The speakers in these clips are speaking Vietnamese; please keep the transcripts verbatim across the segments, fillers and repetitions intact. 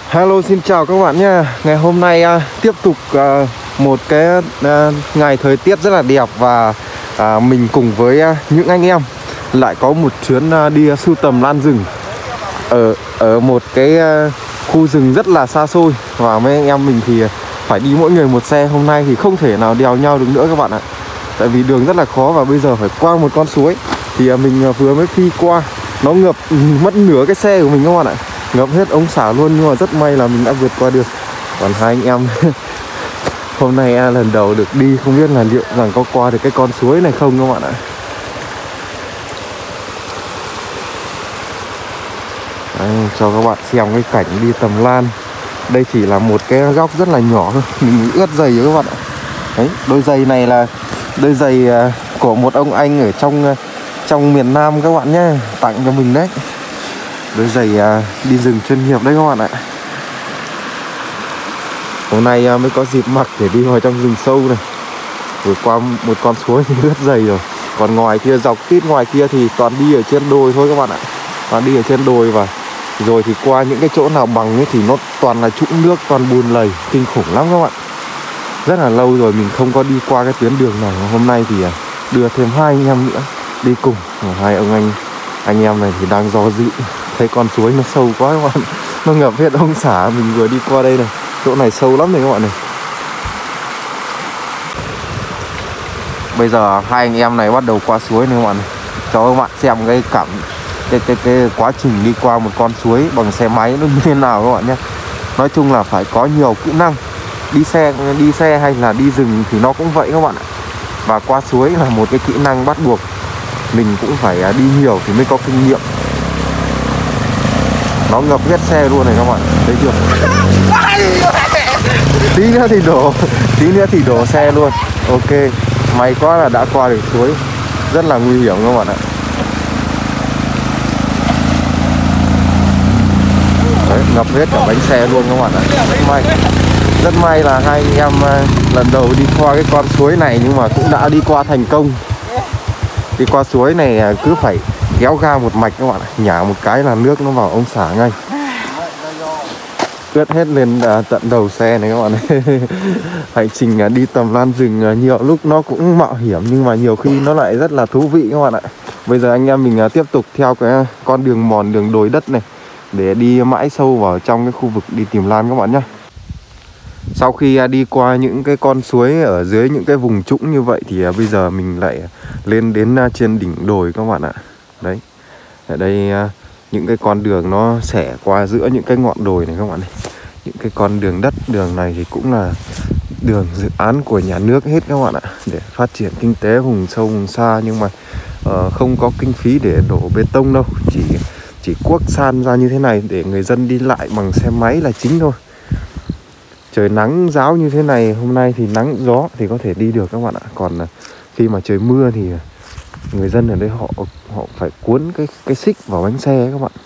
Hello, xin chào các bạn nha. Ngày hôm nay uh, tiếp tục uh, một cái uh, ngày thời tiết rất là đẹp. Và uh, mình cùng với uh, những anh em lại có một chuyến uh, đi uh, sưu tầm lan rừng Ở ở một cái uh, khu rừng rất là xa xôi. Và mấy anh em mình thì phải đi mỗi người một xe. Hôm nay thì không thể nào đèo nhau được nữa các bạn ạ. Tại vì đường rất là khó và bây giờ phải qua một con suối. Thì uh, mình uh, vừa mới phi qua, nó ngập mất nửa cái xe của mình các bạn ạ. Ngập hết ống xả luôn, nhưng mà rất may là mình đã vượt qua được. Còn hai anh em hôm nay lần đầu được đi, không biết là liệu rằng có qua được cái con suối này không các bạn ạ. Đấy, cho các bạn xem cái cảnh đi tầm lan. Đây chỉ là một cái góc rất là nhỏ thôi, mình ướt giày rồi các bạn ạ. Đấy, đôi giày này là đôi giày của một ông anh ở trong trong miền Nam các bạn nhé, tặng cho mình đấy. Đôi giày à, đi rừng chuyên nghiệp đấy các bạn ạ. Hôm nay à, mới có dịp mặc để đi vào trong rừng sâu này. Vừa qua một con suối thì ướt giày rồi. Còn ngoài kia, dọc tít ngoài kia thì toàn đi ở trên đồi thôi các bạn ạ. Toàn đi ở trên đồi, và rồi thì qua những cái chỗ nào bằng ấy thì nó toàn là trũng nước, toàn bùn lầy, kinh khủng lắm các bạn. Rất là lâu rồi mình không có đi qua cái tuyến đường này. Hôm nay thì à, đưa thêm hai anh em nữa đi cùng. Hai ông anh anh em này thì đang do dự. Thấy con suối nó sâu quá các bạn, nó ngập hết ống xả. Mình vừa đi qua đây này, chỗ này sâu lắm này các bạn này. Bây giờ hai anh em này bắt đầu qua suối này các bạn này. Cho các bạn xem cái cảm cái, cái, cái quá trình đi qua một con suối bằng xe máy nó như thế nào các bạn nhé. Nói chung là phải có nhiều kỹ năng. Đi xe đi xe hay là đi rừng thì nó cũng vậy các bạn ạ. Và qua suối là một cái kỹ năng bắt buộc. Mình cũng phải đi nhiều thì mới có kinh nghiệm. Nó ngập hết xe luôn này các bạn, thấy chưa? Tí nữa thì đổ, tí nữa thì đổ xe luôn. Ok, may quá là đã qua được suối. Rất là nguy hiểm các bạn ạ. Đấy, ngập hết cả bánh xe luôn các bạn ạ. Rất may, rất may là hai anh em lần đầu đi qua cái con suối này, nhưng mà cũng đã đi qua thành công. Đi qua suối này cứ phải kéo ga một mạch các bạn ạ, nhả một cái là nước nó vào ống xả ngay. Ướt hết lên à, tận đầu xe này các bạn này. Hành trình à, đi tầm lan rừng à, nhiều lúc nó cũng mạo hiểm, nhưng mà nhiều khi nó lại rất là thú vị các bạn ạ. Bây giờ anh em mình à, tiếp tục theo cái con đường mòn, đường đồi đất này, để đi mãi sâu vào trong cái khu vực đi tìm lan các bạn nhé. Sau khi à, đi qua những cái con suối ở dưới những cái vùng trũng như vậy thì à, bây giờ mình lại lên đến à, trên đỉnh đồi các bạn ạ. Đấy, ở đây à, những cái con đường nó xẻ qua giữa những cái ngọn đồi này các bạn này. Những cái con đường đất, đường này thì cũng là đường dự án của nhà nước hết các bạn ạ, để phát triển kinh tế vùng sâu vùng xa. Nhưng mà uh, không có kinh phí để đổ bê tông đâu, chỉ chỉ cuốc san ra như thế này để người dân đi lại bằng xe máy là chính thôi. Trời nắng ráo như thế này, hôm nay thì nắng gió thì có thể đi được các bạn ạ. Còn uh, khi mà trời mưa thì người dân ở đây họ họ phải cuốn cái cái xích vào bánh xe các bạn.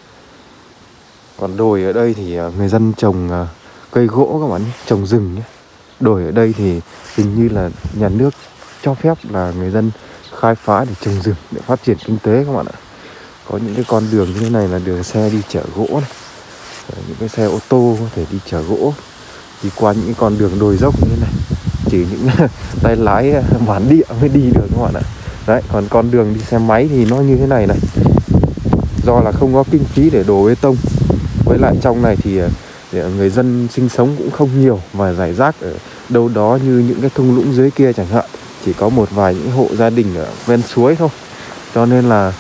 Còn đồi ở đây thì người dân trồng cây gỗ các bạn nhé, trồng rừng nhé. Đồi ở đây thì hình như là nhà nước cho phép là người dân khai phá để trồng rừng để phát triển kinh tế các bạn ạ. Có những cái con đường như thế này là đường xe đi chở gỗ này. Những cái xe ô tô có thể đi chở gỗ đi qua những cái con đường đồi dốc như thế này. Chỉ những tay lái bản địa mới đi được các bạn ạ. Đấy, còn con đường đi xe máy thì nó như thế này này. Do là không có kinh phí để đổ bê tông. Với lại trong này thì người dân sinh sống cũng không nhiều, và rải rác ở đâu đó như những cái thung lũng dưới kia chẳng hạn. Chỉ có một vài những hộ gia đình ở ven suối thôi. Cho nên là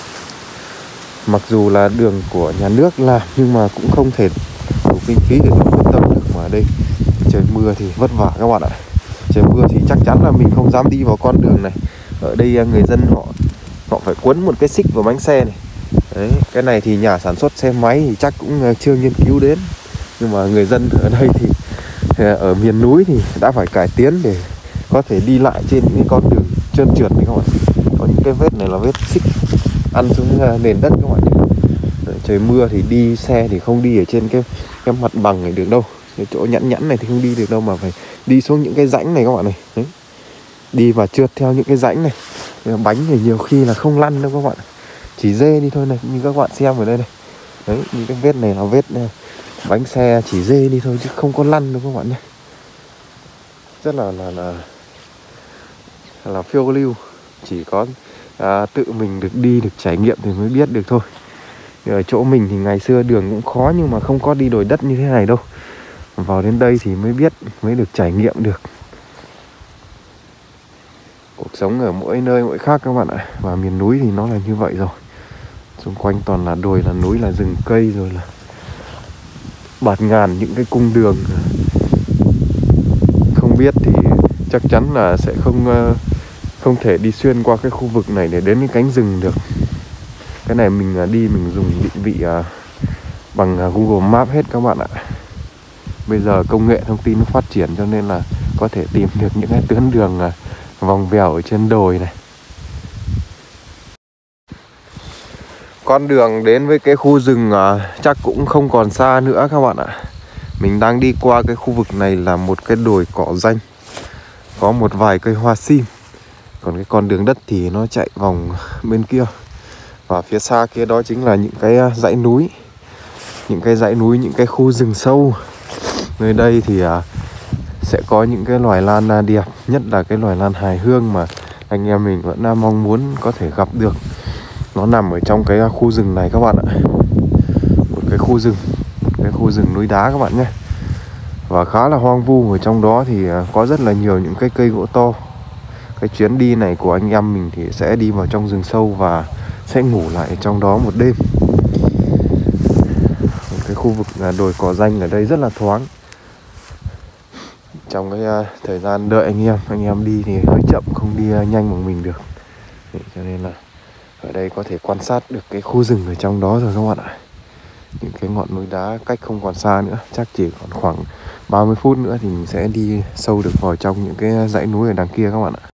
mặc dù là đường của nhà nước làm, nhưng mà cũng không thể đủ kinh phí để đổ bê tông được. Mà ở đây trời mưa thì vất vả các bạn ạ. Trời mưa thì chắc chắn là mình không dám đi vào con đường này. Ở đây người dân họ họ phải quấn một cái xích vào bánh xe này. Đấy, cái này thì nhà sản xuất xe máy thì chắc cũng chưa nghiên cứu đến. Nhưng mà người dân ở đây thì ở miền núi thì đã phải cải tiến để có thể đi lại trên những con đường trơn trượt này các bạn. Có những cái vết này là vết xích ăn xuống nền đất các bạn. Đấy, trời mưa thì đi xe thì không đi ở trên cái cái mặt bằng này được đâu. Cái chỗ nhẵn nhẵn này thì không đi được đâu, mà phải đi xuống những cái rãnh này các bạn này. Đấy. Đi và trượt theo những cái rãnh này. Bánh thì nhiều khi là không lăn đâu các bạn, chỉ dê đi thôi này, như các bạn xem ở đây này. Đấy, những cái vết này là vết bánh xe chỉ dê đi thôi chứ không có lăn đâu các bạn nhé. Rất là là là là phiêu lưu, chỉ có à, tự mình được đi được trải nghiệm thì mới biết được thôi. Ở chỗ mình thì ngày xưa đường cũng khó nhưng mà không có đi đồi đất như thế này đâu. Vào đến đây thì mới biết, mới được trải nghiệm được. Cuộc sống ở mỗi nơi mỗi khác các bạn ạ. Và miền núi thì nó là như vậy rồi. Xung quanh toàn là đồi, là núi, là rừng cây, rồi là bạt ngàn những cái cung đường. Không biết thì chắc chắn là sẽ không không thể đi xuyên qua cái khu vực này để đến cái cánh rừng được. Cái này mình đi mình dùng định vị bằng Google Maps hết các bạn ạ. Bây giờ công nghệ thông tin nó phát triển cho nên là có thể tìm được những cái tuyến đường vòng vèo ở trên đồi này. Con đường đến với cái khu rừng chắc cũng không còn xa nữa các bạn ạ. Mình đang đi qua cái khu vực này là một cái đồi cỏ danh, có một vài cây hoa sim. Còn cái con đường đất thì nó chạy vòng bên kia. Và phía xa kia đó chính là những cái dãy núi, những cái dãy núi, những cái khu rừng sâu. Nơi đây thì sẽ có những cái loài lan đẹp, nhất là cái loài lan hài hương mà anh em mình vẫn mong muốn có thể gặp được. Nó nằm ở trong cái khu rừng này các bạn ạ. Một cái khu rừng, một cái khu rừng núi đá các bạn nhé. Và khá là hoang vu, ở trong đó thì có rất là nhiều những cái cây gỗ to. Cái chuyến đi này của anh em mình thì sẽ đi vào trong rừng sâu và sẽ ngủ lại trong đó một đêm. Cái khu vực đồi cỏ danh ở đây rất là thoáng. Trong cái uh, thời gian đợi anh em, anh em đi thì hơi chậm, không đi uh, nhanh bằng mình được. Đấy, cho nên là ở đây có thể quan sát được cái khu rừng ở trong đó rồi các bạn ạ. Những cái ngọn núi đá cách không còn xa nữa, chắc chỉ còn khoảng ba mươi phút nữa thì mình sẽ đi sâu được vào trong những cái dãy núi ở đằng kia các bạn ạ.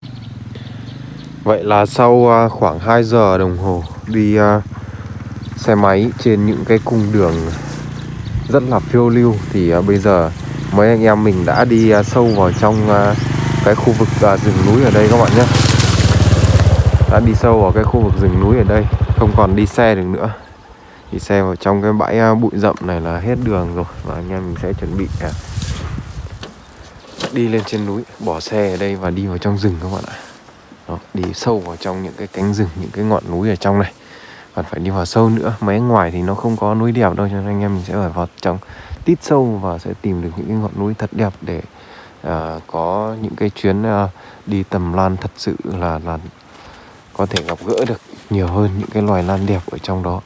Vậy là sau uh, khoảng hai giờ đồng hồ đi uh, xe máy trên những cái cung đường rất là phiêu lưu thì uh, bây giờ mấy anh em mình đã đi uh, sâu vào trong uh, cái khu vực uh, rừng núi ở đây các bạn nhé. Đã đi sâu vào cái khu vực rừng núi ở đây, không còn đi xe được nữa. Đi xe vào trong cái bãi uh, bụi rậm này là hết đường rồi. Và anh em mình sẽ chuẩn bị uh, đi lên trên núi, bỏ xe ở đây và đi vào trong rừng các bạn ạ. Đó, đi sâu vào trong những cái cánh rừng, những cái ngọn núi ở trong này. Còn phải đi vào sâu nữa. Mấy ngoài thì nó không có núi đẹp đâu, cho nên anh em mình sẽ ở vào trong tít sâu và sẽ tìm được những cái ngọn núi thật đẹp để uh, có những cái chuyến uh, đi tầm lan thật sự là là có thể gặp gỡ được nhiều hơn những cái loài lan đẹp ở trong đó.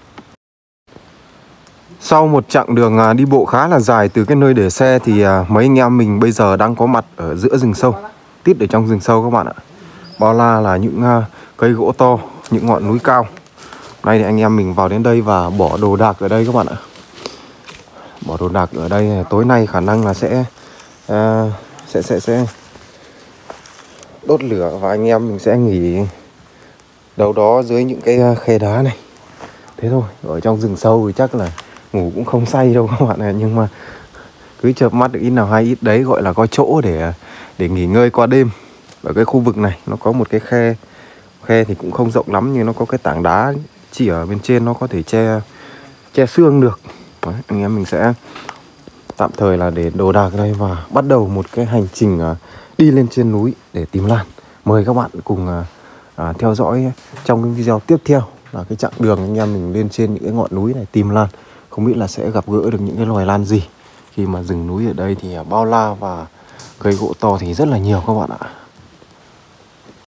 Sau một chặng đường uh, đi bộ khá là dài từ cái nơi để xe thì uh, mấy anh em mình bây giờ đang có mặt ở giữa rừng sâu, tít ở trong rừng sâu các bạn ạ. Bao la là những uh, cây gỗ to, những ngọn núi cao. Nay thì anh em mình vào đến đây và bỏ đồ đạc ở đây các bạn ạ. Bỏ đồ đạc ở đây, tối nay khả năng là sẽ uh, sẽ sẽ sẽ đốt lửa và anh em mình sẽ nghỉ đâu đó dưới những cái khe đá này. Thế thôi, ở trong rừng sâu thì chắc là ngủ cũng không say đâu các bạn ạ, nhưng mà cứ chợp mắt được ít nào hay ít đấy, gọi là có chỗ để để nghỉ ngơi qua đêm. Ở cái khu vực này nó có một cái khe, khe thì cũng không rộng lắm nhưng nó có cái tảng đá chỉ ở bên trên, nó có thể che che xương được. Đấy, anh em mình sẽ tạm thời là để đồ đạc ở đây và bắt đầu một cái hành trình uh, đi lên trên núi để tìm lan. Mời các bạn cùng uh, uh, theo dõi trong cái video tiếp theo là cái chặng đường anh em mình lên trên những cái ngọn núi này tìm lan. Không biết là sẽ gặp gỡ được những cái loài lan gì, khi mà rừng núi ở đây thì uh, bao la và cây gỗ to thì rất là nhiều các bạn ạ.